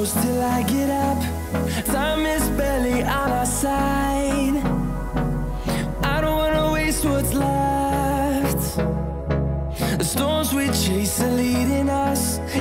close till I get up. Time is barely on our side. I don't wanna waste what's left. The storms we chase are leading us.